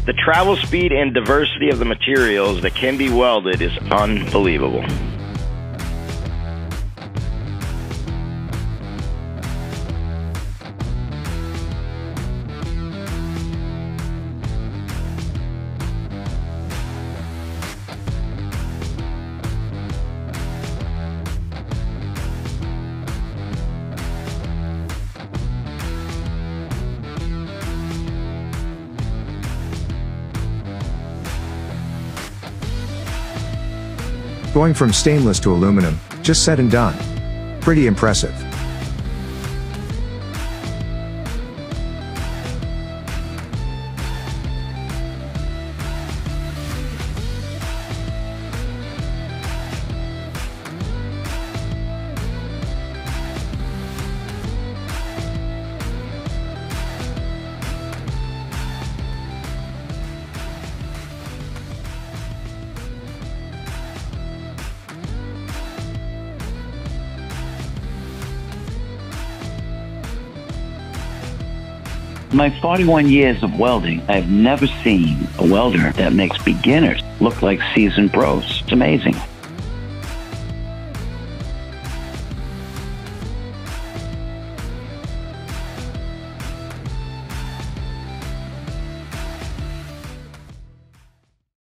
The travel speed and diversity of the materials that can be welded is unbelievable. Going from stainless to aluminum, just said and done. Pretty impressive. In my 41 years of welding, I've never seen a welder that makes beginners look like seasoned pros. It's amazing.